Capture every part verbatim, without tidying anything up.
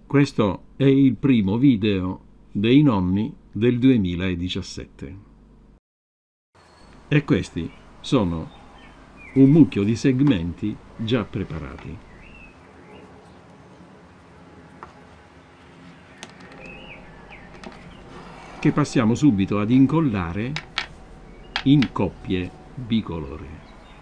Questo è il primo video dei nonni del duemiladiciassette. E questi sono un mucchio di segmenti già preparati. Che passiamo subito ad incollare in coppie bicolore.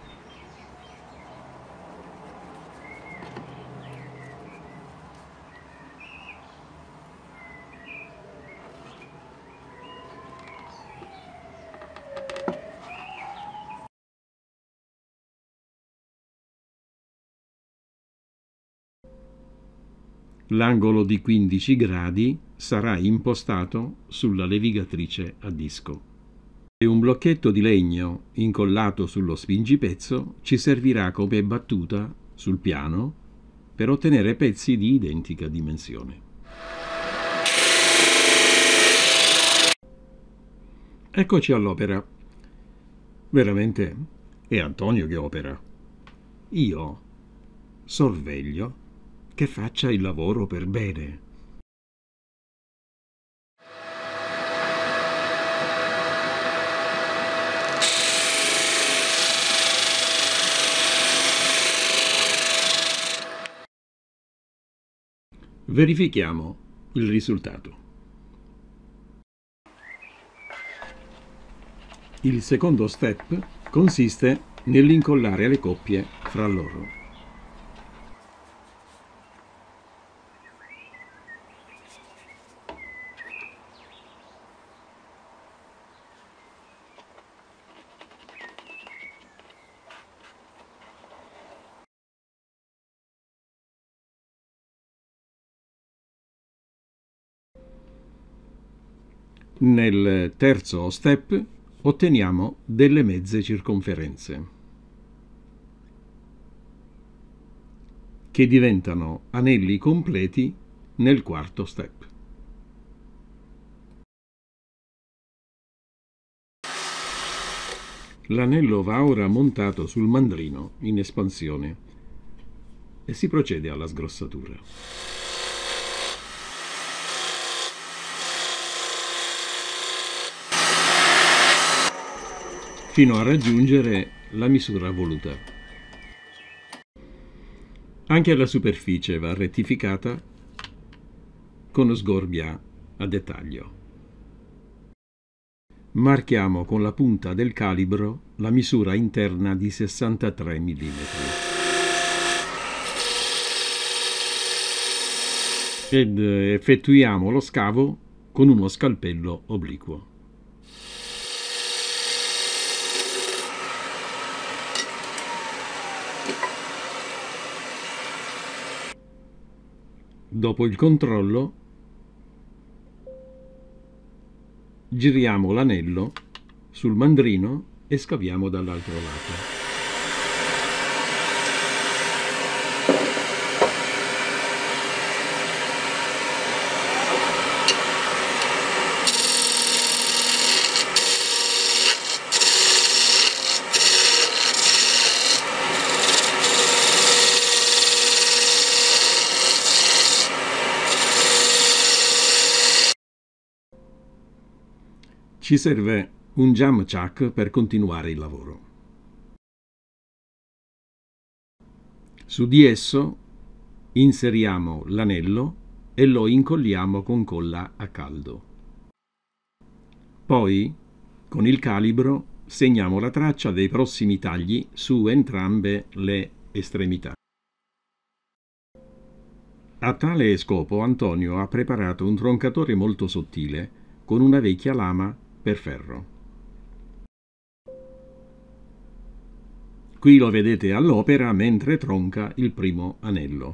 L'angolo di quindici gradi sarà impostato sulla levigatrice a disco. E un blocchetto di legno incollato sullo spingipezzo ci servirà come battuta sul piano per ottenere pezzi di identica dimensione. Eccoci all'opera. Veramente è Antonio che opera. Io sorveglio che faccia il lavoro per bene. Verifichiamo il risultato. Il secondo step consiste nell'incollare le coppie fra loro. Nel terzo step otteniamo delle mezze circonferenze che diventano anelli completi nel quarto step. L'anello va ora montato sul mandrino in espansione e si procede alla sgrossatura. Fino a raggiungere la misura voluta. Anche la superficie va rettificata con sgorbia a dettaglio. Marchiamo con la punta del calibro la misura interna di sessantatré millimetri. Ed effettuiamo lo scavo con uno scalpello obliquo. Dopo il controllo, giriamo l'anello sul mandrino e scaviamo dall'altro lato. Ci serve un jam chuck per continuare il lavoro. Su di esso inseriamo l'anello e lo incolliamo con colla a caldo. Poi, con il calibro, segniamo la traccia dei prossimi tagli su entrambe le estremità. A tale scopo Antonio ha preparato un troncatore molto sottile con una vecchia lama per ferro. Qui lo vedete all'opera mentre tronca il primo anello.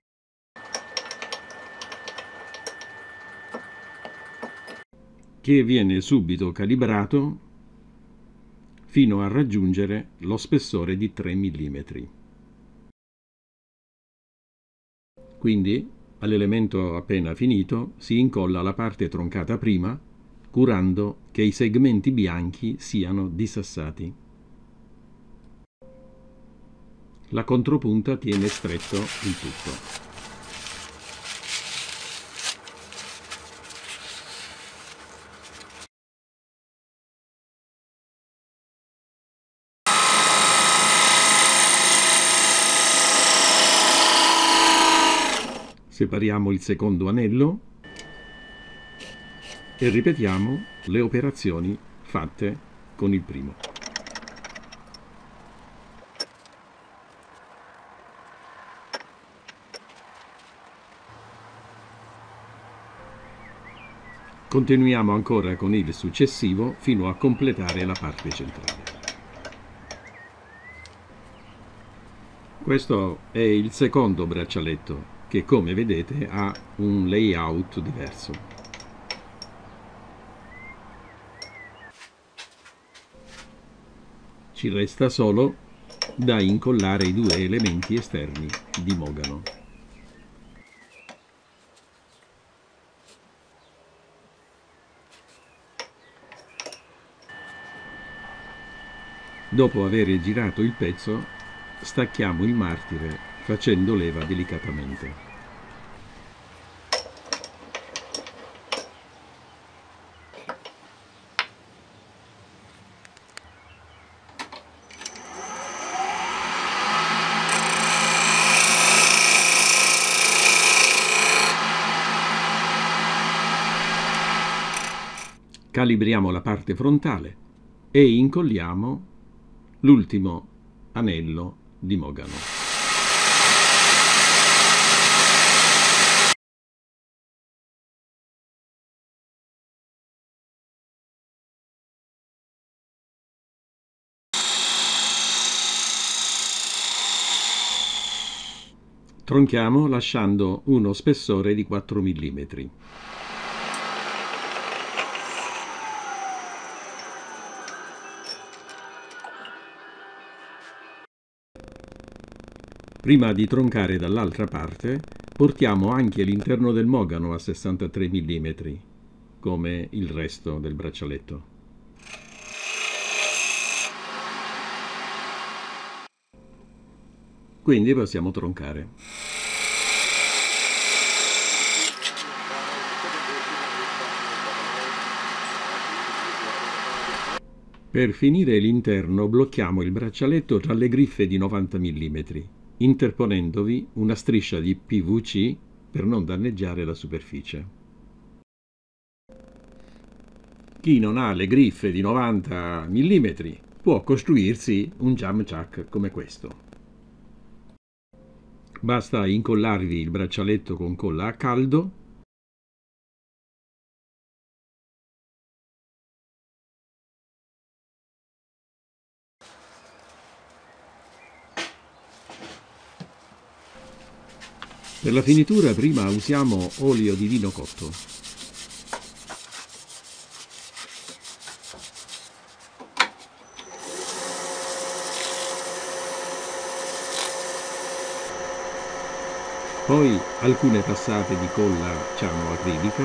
Che viene subito calibrato fino a raggiungere lo spessore di tre millimetri. Quindi, all'elemento appena finito, si incolla la parte troncata prima, curando che i segmenti bianchi siano dissassati. La contropunta tiene stretto il tutto. Separiamo il secondo anello e ripetiamo le operazioni fatte con il primo. Continuiamo ancora con il successivo fino a completare la parte centrale. Questo è il secondo braccialetto che, come vedete, ha un layout diverso. Ci resta solo da incollare i due elementi esterni di mogano. Dopo aver girato il pezzo, stacchiamo il martire facendo leva delicatamente. Calibriamo la parte frontale e incolliamo l'ultimo anello di mogano. Tronchiamo lasciando uno spessore di quattro millimetri. Prima di troncare dall'altra parte, portiamo anche l'interno del mogano a sessantatré millimetri, come il resto del braccialetto. Quindi possiamo troncare. Per finire l'interno blocchiamo il braccialetto tra le griffe di novanta millimetri, interponendovi una striscia di P V C per non danneggiare la superficie. Chi non ha le griffe di novanta millimetri può costruirsi un jam chuck come questo. Basta incollarvi il braccialetto con colla a caldo per la finitura. Prima usiamo olio di vino cotto. Poi alcune passate di colla cianoacrilica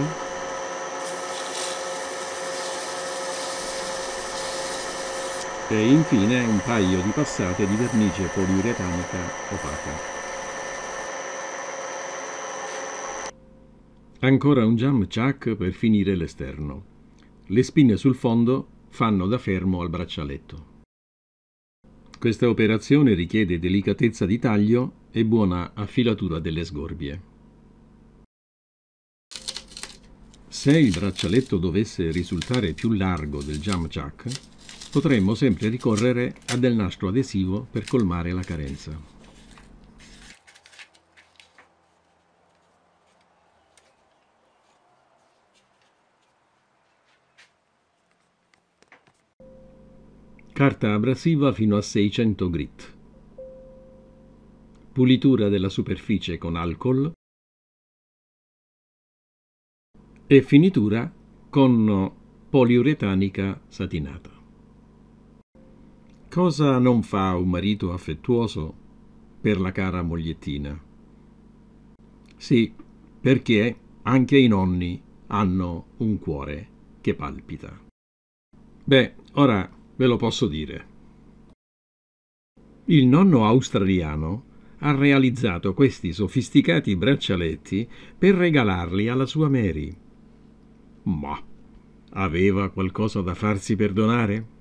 e infine un paio di passate di vernice poliuretanica opaca. Ancora un jam chuck per finire l'esterno. Le spine sul fondo fanno da fermo al braccialetto. Questa operazione richiede delicatezza di taglio e buona affilatura delle sgorbie. Se il braccialetto dovesse risultare più largo del jam chuck, potremmo sempre ricorrere a del nastro adesivo per colmare la carenza. Carta abrasiva fino a seicento grit. Pulitura della superficie con alcol e finitura con poliuretanica satinata. Cosa non fa un marito affettuoso per la cara mogliettina? Sì, perché anche i nonni hanno un cuore che palpita. Beh, ora ve lo posso dire. Il nonno australiano ha realizzato questi sofisticati braccialetti per regalarli alla sua Mary. Ma aveva qualcosa da farsi perdonare?